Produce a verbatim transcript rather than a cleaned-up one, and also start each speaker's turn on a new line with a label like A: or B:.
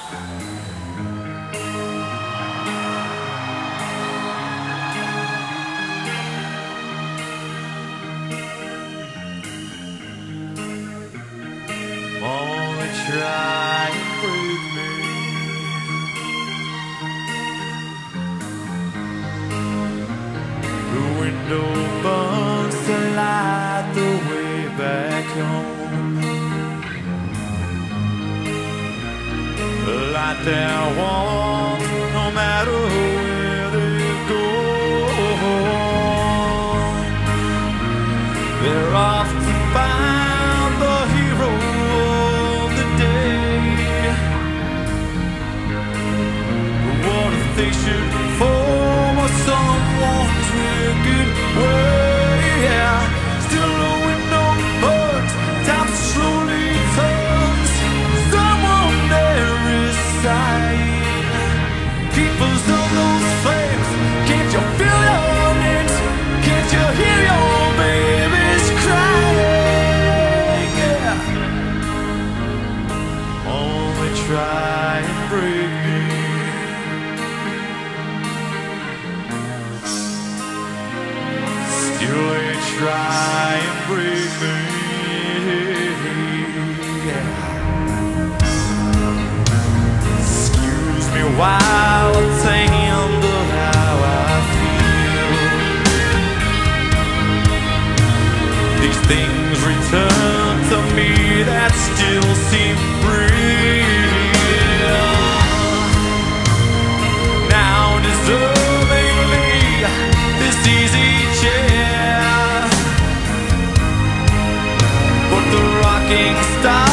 A: Only try and break me. The window burns to light the way back home. The light that wants no matter where they go. They're off to find the hero of the day. But what if they should form a someone's wicked way? Still the window burns, time slowly turns. Someone there is sighing. Keepers of those flames, can't you feel your names? Can't you hear your babies crying? Yeah. Only try and break me. Still they try and break me. Yeah. Excuse me while I tender how I feel. These things return to me that still seem real. Now deservingly this easy chair, but the rocking star